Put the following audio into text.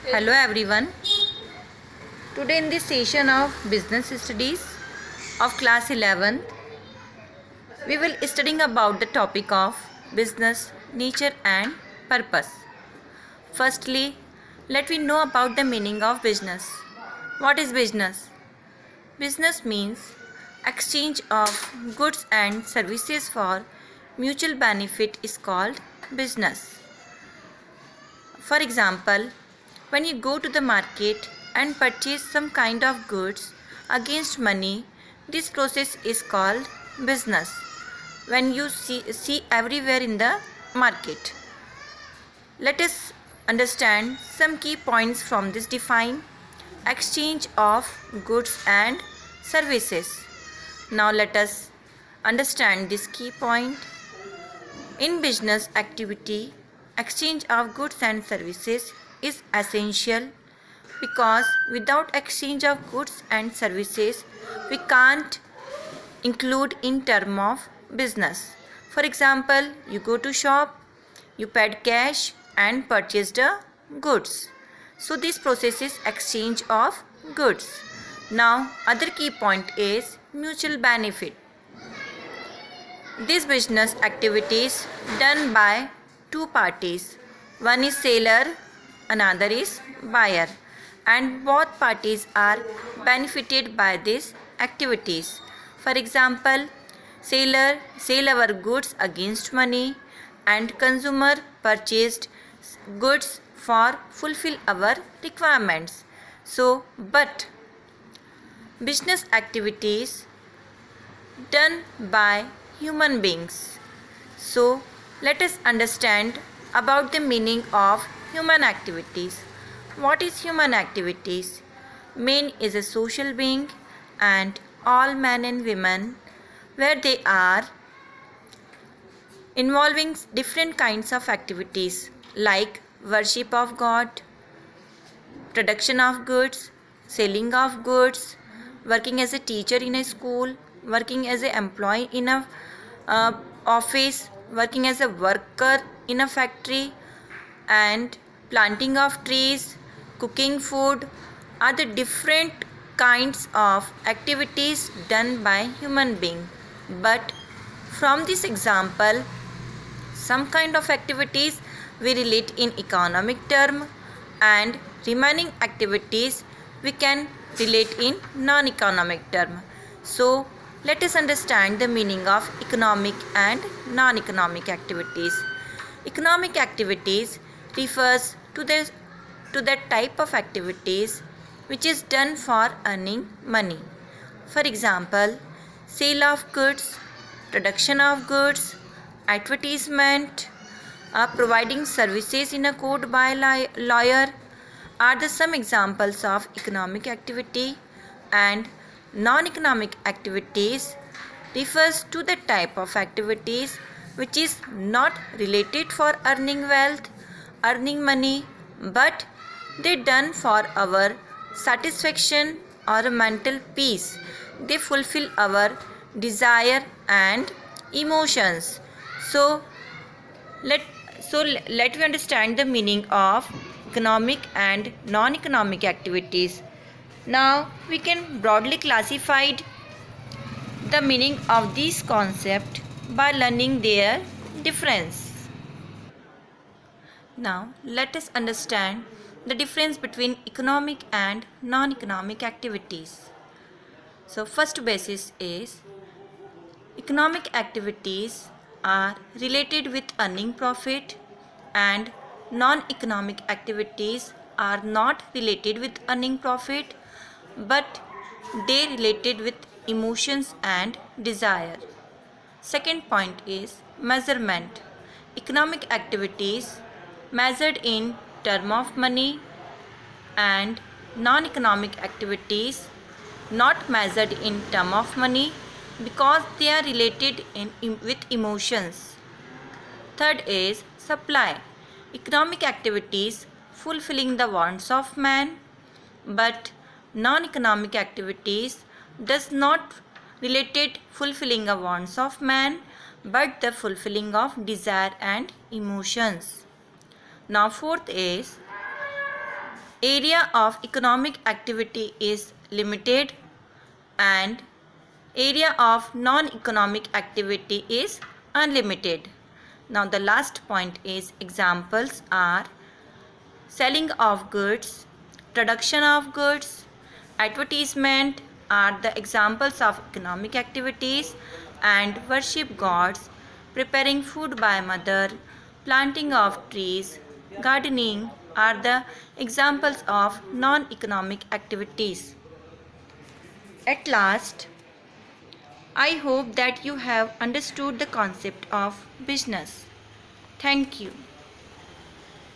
Hello everyone. Today in this session of business studies of class 11th, we will studying about the topic of business, nature and purpose. Firstly, let we know about the meaning of business. What is business? Business means exchange of goods and services for mutual benefit is called business. For example, when you go to the market and purchase some kind of goods against money, this process is called business. When you see everywhere in the market. Let us understand some key points from this define exchange of goods and services. Now let us understand this key point. In business activity, exchange of goods and services is essential because without exchange of goods and services, we can't include in term of business. For example, you go to shop, you paid cash and purchased the goods. So this process is exchange of goods. Now other key point is mutual benefit. This business activity is done by two parties. One is seller, another is buyer, and both parties are benefited by these activities. For example, seller sell our goods against money and consumer purchased goods for fulfill our requirements. So, but business activities done by human beings. So, let us understand about the meaning of human activities. What is human activities? Man is a social being and all men and women where they are involving different kinds of activities like worship of God, production of goods, selling of goods, working as a teacher in a school, working as an employee in a office, working as a worker in a factory, and planting of trees, cooking food are the different kinds of activities done by human being. But from this example, some kind of activities we relate in economic term and remaining activities we can relate in non-economic term. So let us understand the meaning of economic and non-economic activities. Economic activities refers to that type of activities which is done for earning money. For example, sale of goods, production of goods, advertisement, providing services in a court by lawyer are the some examples of economic activity. And non-economic activities refers to the type of activities which is not related for earning wealth, earning money, but they done for our satisfaction or mental peace. They fulfill our desire and emotions. So let we understand the meaning of economic and non-economic activities. Now we can broadly classify the meaning of these concepts by learning their difference. Now let us understand the difference between economic and non-economic activities. So first basis is economic activities are related with earning profit and non-economic activities are not related with earning profit but they related with emotions and desire. Second point is measurement. Economic activities measured in term of money and non-economic activities not measured in term of money because they are related with emotions. Third is supply. Economic activities fulfilling the wants of man, but non-economic activities does not related fulfilling the wants of man, but the fulfilling of desire and emotions. Now fourth is area of economic activity is limited and area of non-economic activity is unlimited. Now the last point is examples are selling of goods, production of goods, advertisement are the examples of economic activities, and worship gods, preparing food by mother, planting of trees, gardening are the examples of non-economic activities. At last, I hope that you have understood the concept of business. Thank you.